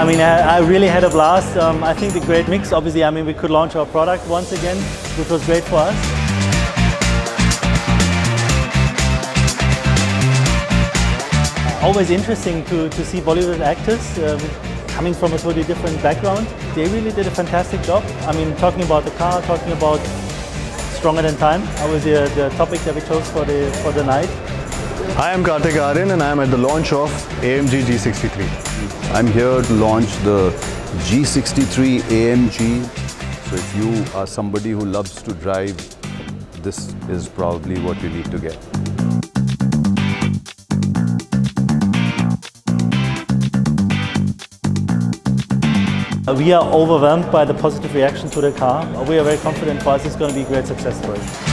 I mean, I really had a blast. I think the great mix, obviously, I mean, we could launch our product once again, which was great for us. Always interesting to see Bollywood actors coming from a totally different background. They really did a fantastic job. I mean, talking about the car, talking about Stronger Than Time, that was the topic that we chose for the night. Hi, I'm Kartik Aaryan and I'm at the launch of AMG G63. I'm here to launch the G63 AMG. So if you are somebody who loves to drive, this is probably what you need to get. We are overwhelmed by the positive reaction to the car. We are very confident for us it's going to be a great success story.